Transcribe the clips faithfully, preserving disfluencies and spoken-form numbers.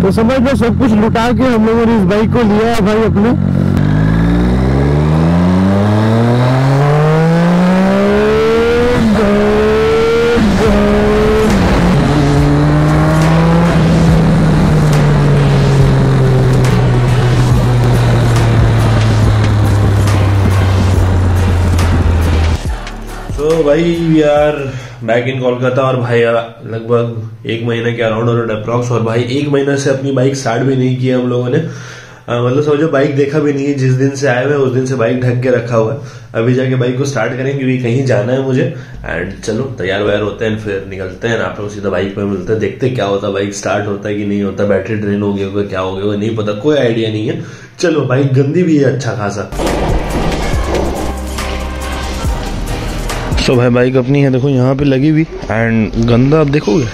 तो समझ लो सब कुछ लुटा के हम लोगों ने इस बाइक को लिया है भाई अपने। तो भाई यार बैक इन कोलकाता और भाई लगभग एक महीने के अराउंड और अप्रॉक्स, और भाई एक महीने से अपनी बाइक स्टार्ट भी नहीं की हम लोगों ने। आ, मतलब समझो बाइक देखा भी नहीं है। जिस दिन से आए हुए उस दिन से बाइक ढक के रखा हुआ है। अभी जाके बाइक को स्टार्ट करेंगे क्योंकि कहीं जाना है मुझे। एंड चलो तैयार वैयार होते हैं फिर निकलते हैं। आप लोग सीधा बाइक पे मिलते हैं, देखते हैं क्या होता है, बाइक स्टार्ट होता है कि नहीं होता, बैटरी ड्रेन हो गया होगा, क्या हो गया नहीं पता, कोई आइडिया नहीं है। चलो बाइक गंदी भी है अच्छा खासा। तो भाई बाइक अपनी है, देखो यहाँ पे लगी हुई एंड गंदा आप देखोगे,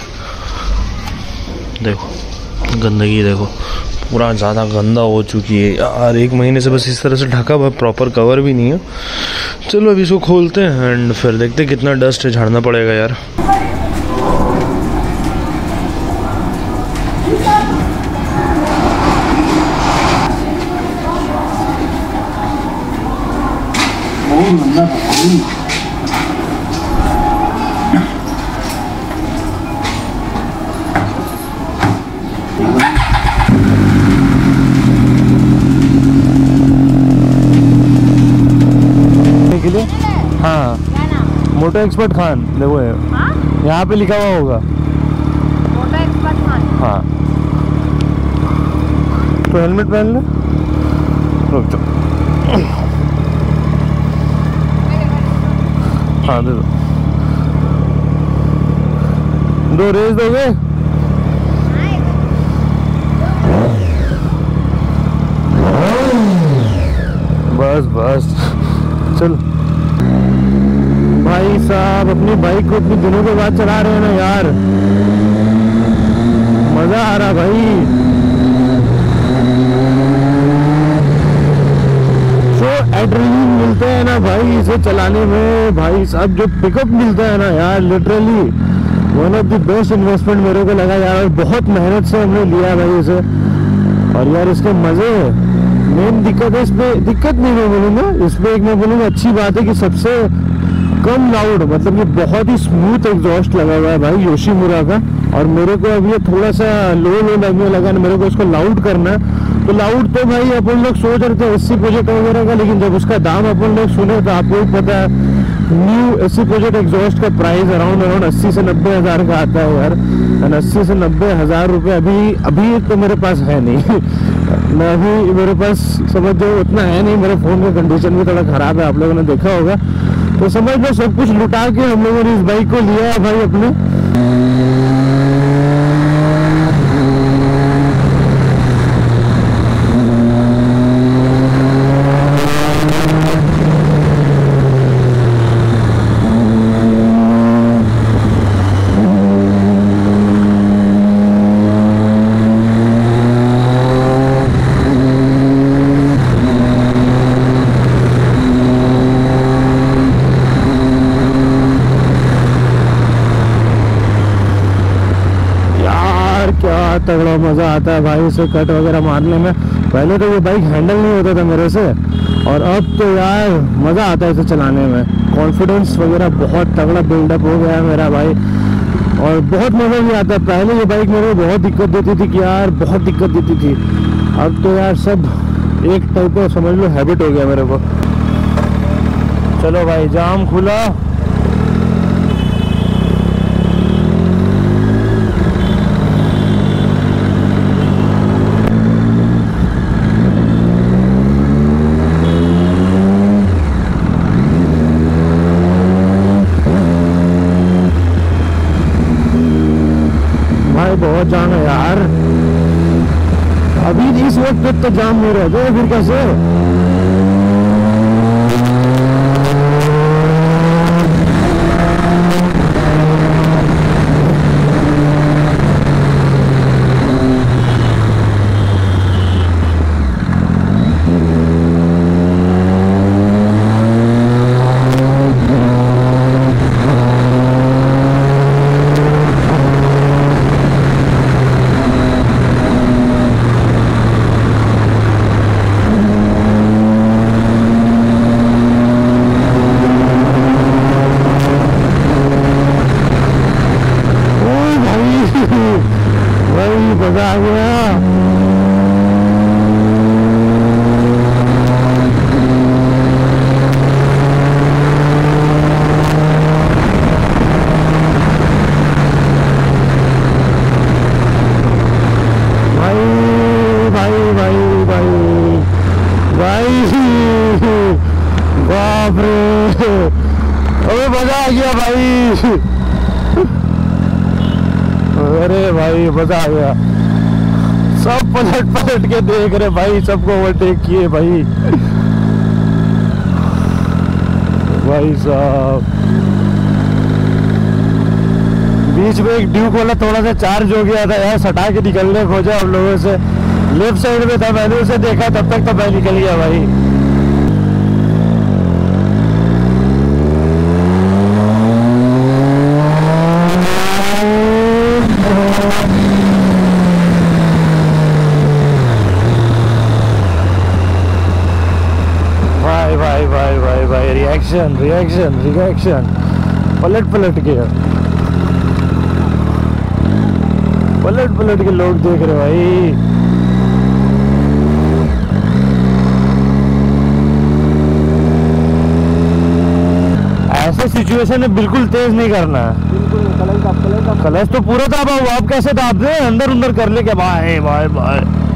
देखो गंदगी देखो पूरा ज़्यादा गंदा हो चुकी है यार। एक महीने से बस इस तरह से ढका हुआ, प्रॉपर कवर भी नहीं है। चलो अभी इसको खोलते हैं एंड फिर देखते हैं कितना डस्ट है, झाड़ना पड़ेगा यार। हाँ मोटो एक्सपर्ट खान देखो है, यहाँ पे लिखा हुआ होगा मोटो एक्सपर्ट खान। हाँ तो हेलमेट पहन ले, रुक जाओ। हाँ दे दो, दो रेस दोगे? बस बस चल भाई साहब, अपनी बाइक को इतने दिनों के बाद चला रहे हैं ना यार, मजा आ रहा भाई। जो एड्रेनलिन मिलते हैं ना भाई इसे चलाने में, भाई साहब जो पिकअप मिलता है ना यार, literally one of the best investment मेरे को लगा यार। बहुत मेहनत से हमने लिया भाई इसे, और यार इसके मजे। मेन दिक्कत है इसमें, दिक्कत नहीं मैं बोलूँगा इसमें, एक मैं बोलूँगा अच्छी बात है कि सबसे कम लाउड, मतलब ये बहुत ही स्मूथ एग्जॉस्ट लगा हुआ है भाई योशीमुरा का। और मेरे को अब ये थोड़ा सा लो लो लगने लगा ना, मेरे को इसको लाउड करना है। तो लाउड तो भाई अपन लोग सोच रहे थे अस्सी प्रोजेक्ट वगैरह का, लेकिन जब उसका दाम अपन लोग सुने तो आपको भी पता है न्यू अस्सी प्रोजेक्ट एग्जॉस्ट का प्राइस अराउंड अराउंड अस्सी से नब्बे हजार का आता है यार। एंड अस्सी से नब्बे हजार रुपये अभी अभी तो मेरे पास है नहीं मैं अभी मेरे पास समझ जो उतना है नहीं, मेरे फ़ोन का कंडीशन भी थोड़ा ख़राब है, आप लोगों ने देखा होगा। तो समझ लो सब कुछ लुटा के हम लोगों ने इस बाइक को लिया है भाई अपने। तगड़ा मज़ा आता है भाई इसे कट वगैरह मारने में। पहले तो ये बाइक हैंडल नहीं होता था मेरे से, और अब तो यार मज़ा आता है इसे चलाने में। कॉन्फिडेंस वगैरह बहुत तगड़ा बिल्डअप हो गया है मेरा भाई, और बहुत मज़ा भी आता है। पहले ये बाइक मेरे को बहुत दिक्कत देती थी कि यार बहुत दिक्कत देती थी, अब तो यार सब एक टाइप का समझ लो हैबिट हो गया मेरे को। चलो भाई जाम खुला, बहुत जाम है यार। अभी इस वक्त तो जाम नहीं रहते फिर कैसे। मजा आ गया। बाप रे, अबे मजा आ गया भाई। अरे भाई मजा आ गया। सब पलट पलट के देख रहे भाई, सबको ओवरटेक किए भाई। भाई साहब बीच में एक ड्यूक वाला थोड़ा सा चार्ज हो गया था यार, सटा के निकलने खोजा हम लोगों से। लेफ्ट साइड में था, मैंने उसे देखा तब तक तो मैं निकल गया भाई। भाई भाई भाई भाई भाई रिएक्शन रिएक्शन रिएक्शन पलट पलट के पलट पलट के लोग देख रहे भाई। ऐसे सिचुएशन में बिल्कुल तेज नहीं करना है। बिल्कुल क्लच तो पूरा दाबा हुआ, आप कैसे दाब दे, अंदर अंदर कर ले क्या। भाई भाई भाई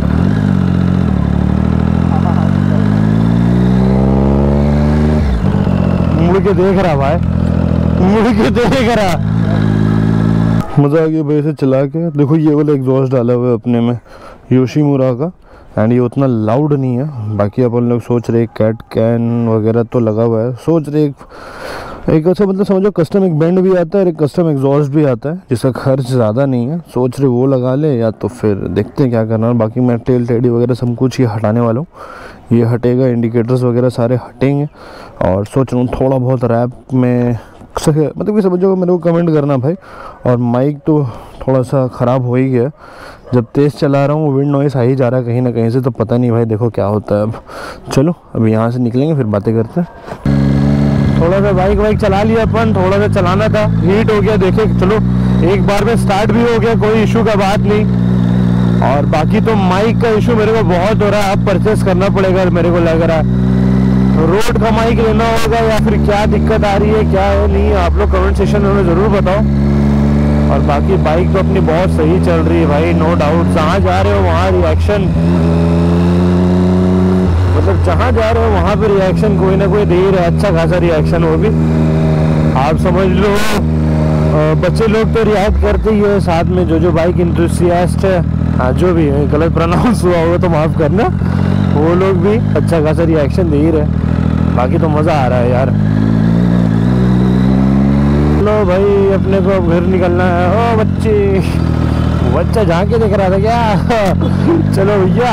मुड़ के देख रहा भाई, मुड़ के देख रहा। मजा आ गया भाई से चला के। देखो ये वाला एग्जॉस्ट डाला हुआ है अपने में योशीमुरा का, एंड ये उतना लाउड नहीं है। बाकी अपन लोग सोच रहे कैट कैन वगैरह तो लगा हुआ है, सोच रहे एक एक अच्छा मतलब समझो कस्टम एक बैंड भी आता है और एक कस्टम एग्जॉस्ट भी आता है जिसका खर्च ज़्यादा नहीं है। सोच रहे वो लगा ले या तो फिर देखते हैं क्या करना है। बाकी मैं टेल टेडी वगैरह सब कुछ ये हटाने वाला हूँ, ये हटेगा, इंडिकेटर्स वगैरह सारे हटेंगे। और सोच रहा हूँ थोड़ा बहुत रैप में मतलब कि समझो मेरे को कमेंट करना भाई। और माइक तो थोड़ा सा ख़राब हो ही गया, जब तेज़ चला रहा हूँ विंड नॉइस आ ही जा रहा है कहीं ना कहीं से, तो पता नहीं भाई देखो क्या होता है। अब चलो अभी यहाँ से निकलेंगे फिर बातें करते हैं। थोड़ा सा बाइक वाइक चला लिया अपन, थोड़ा सा चलाना था, हीट हो गया देखे। चलो एक बार में स्टार्ट भी हो गया, कोई इशू का बात नहीं। और बाकी तो माइक का इशू मेरे को बहुत हो रहा है, अब परचेस करना पड़ेगा मेरे को लग रहा है। रोड का माइक लेना होगा या फिर क्या दिक्कत आ रही है क्या है नहीं, आप लोग कमेंट सेक्शन में ज़रूर बताओ। और बाकी बाइक तो अपनी बहुत सही चल रही है भाई, नो डाउट। जहाँ जा रहे हो वहाँ रिएक्शन, मतलब जहाँ जा रहे हो वहाँ पे रिएक्शन कोई ना कोई दे ही रहा है, अच्छा खासा रिएक्शन। वो भी आप समझ लो बच्चे लोग तो रिएक्ट करते ही है, साथ में जो जो बाइक इंथुसियास्ट है, हाँ जो भी है, गलत प्रोनाउंस हुआ होगा तो माफ़ करना, वो लोग भी अच्छा खासा रिएक्शन दे ही रहे। बाकी तो मज़ा आ रहा है यार। चलो भाई अपने को घर निकलना है। ओ बच्चे, बच्चा झांके देख रहा था क्या। चलो भैया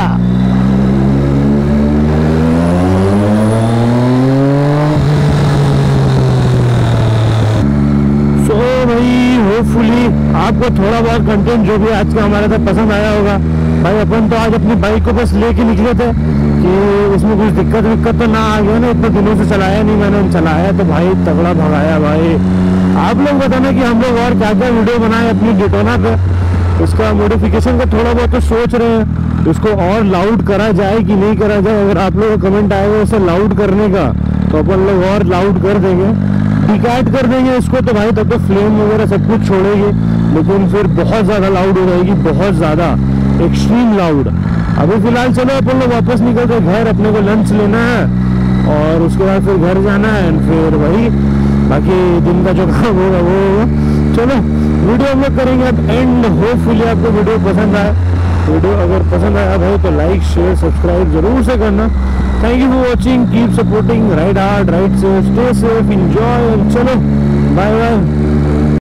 सो भाई होपफुली आपको थोड़ा बहुत कंटेंट जो भी आज का हमारा था पसंद आया होगा। भाई अपन तो आज अपनी बाइक को बस लेके निकले थे कि उसमें कुछ दिक्कत विक्कत तो ना आ गया ना, इतने दिनों से चलाया नहीं मैंने, चलाया तो भाई तगड़ा भगाया भाई। आप लोग बताना कि हम लोग और क्या क्या वीडियो बनाए अपनी डिटोना पे। इसका मॉडिफिकेशन का थोड़ा बहुत तो सोच रहे हैं, इसको और लाउड करा जाए कि नहीं करा जाए। अगर आप लोगों का कमेंट आएगा उसे लाउड करने का तो अपन लोग और लाउड कर देंगे, डिकैट कर देंगे इसको। तो भाई तब तो फ्लेम वगैरह सब कुछ छोड़ेगी, लेकिन फिर बहुत ज़्यादा लाउड हो जाएगी, बहुत ज़्यादा एक्सट्रीम लाउड। अभी फिलहाल चलो अपन लोग वापस निकल के घर, अपने को लंच लेना है और उसके बाद फिर घर जाना है, फिर वही बाकी दिन का जो काम होगा वो होगा। चलो वीडियो हम लोग करेंगे अब एंड। होपफुली आपको वीडियो पसंद आया। वीडियो अगर पसंद आया भाई तो लाइक शेयर सब्सक्राइब जरूर से करना। Thank you for watching, keep supporting, ride hard, ride safe, stay safe, enjoy. चलो बाय बाय।